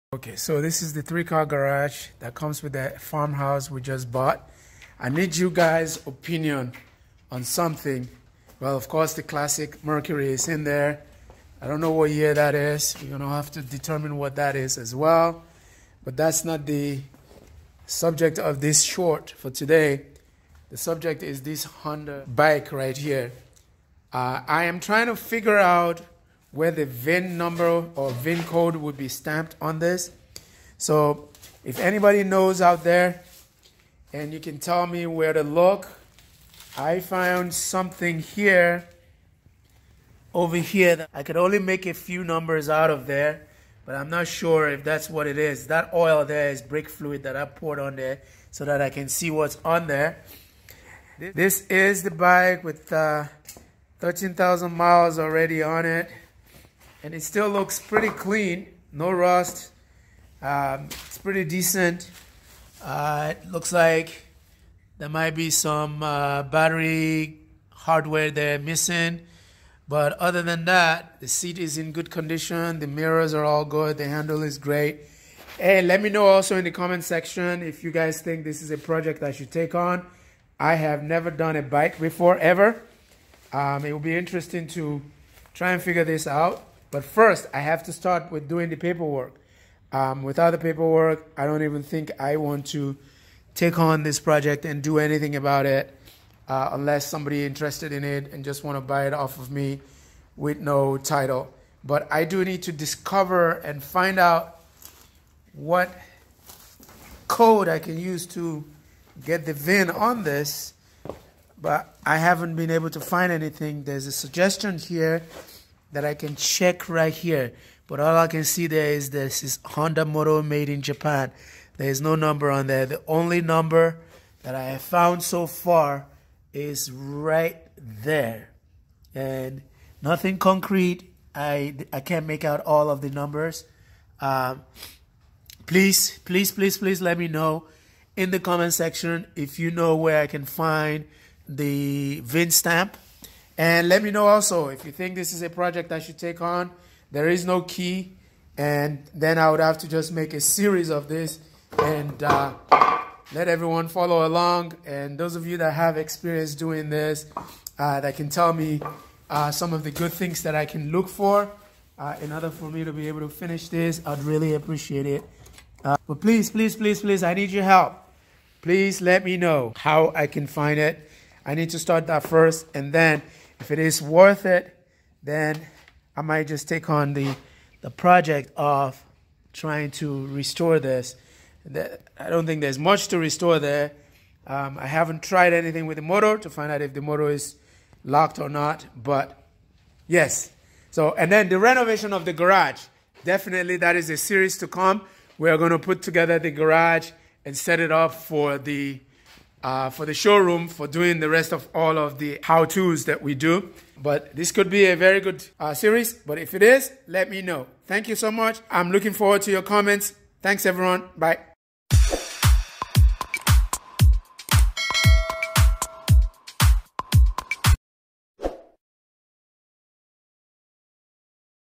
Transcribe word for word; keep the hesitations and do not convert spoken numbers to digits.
Okay, so this is the three-car garage that comes with the farmhouse we just bought. I need you guys' opinion on something. Well, of course, the classic Mercury is in there. I don't know what year that is. We're going to have to determine what that is as well. But that's not the subject of this short for today. The subject is this Honda bike right here. Uh, I am trying to figure out where the V I N number or V I N code would be stamped on this. So if anybody knows out there and you can tell me where to look, I found something here, over here, that I could only make a few numbers out of there, but I'm not sure if that's what it is. That oil there is brake fluid that I poured on there so that I can see what's on there. This is the bike with uh, thirteen thousand miles already on it. And it still looks pretty clean, no rust. Um, it's pretty decent. Uh, it looks like there might be some uh, battery hardware there missing. But other than that, the seat is in good condition. The mirrors are all good. The handle is great. Hey, let me know also in the comment section if you guys think this is a project I should take on. I have never done a bike before, ever. Um, it will be interesting to try and figure this out. But first, I have to start with doing the paperwork. Um, without the paperwork, I don't even think I want to take on this project and do anything about it uh, unless somebody interested in it and just want to buy it off of me with no title. But I do need to discover and find out what code I can use to get the V I N on this. But I haven't been able to find anything. There's a suggestion here that I can check right here, but all I can see there is this is Honda Motor made in Japan. There is no number on there. The only number that I have found so far is right there, and nothing concrete. I I can't make out all of the numbers. Um, please, please, please, please let me know in the comment section if you know where I can find the V I N stamp. And let me know also if you think this is a project I should take on. There is no key, and then I would have to just make a series of this and uh, let everyone follow along. And those of you that have experience doing this, uh, that can tell me uh, some of the good things that I can look for uh, in order for me to be able to finish this, I'd really appreciate it. Uh, but please, please, please, please, I need your help. Please let me know how I can find it. I need to start that first, and then if it is worth it, then I might just take on the, the project of trying to restore this. I don't think there's much to restore there. Um, I haven't tried anything with the motor to find out if the motor is locked or not, but yes. So, and then the renovation of the garage. Definitely that is a series to come. We are going to put together the garage and set it up for the Uh, for the showroom, for doing the rest of all of the how-tos that we do. But this could be a very good uh, series. But if it is, let me know. Thank you so much. I'm looking forward to your comments. Thanks, everyone. Bye.